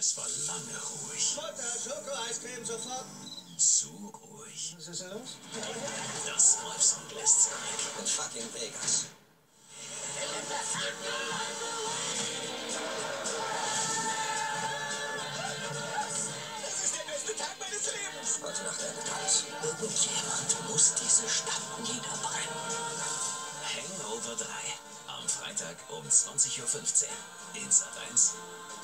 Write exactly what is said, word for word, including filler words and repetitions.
Es war lange ruhig. Mutter, Schoko-Eiscreme sofort. Zu ruhig. Was ist los? Das Wolfsrud lässt zurück. In fucking Vegas. Das ist der beste Tag meines Lebens. Heute Nacht endet alles. Irgendjemand muss diese Stadt niederbrennen. Hangover drei. Am Freitag um zwanzig Uhr fünfzehn. In Sat eins.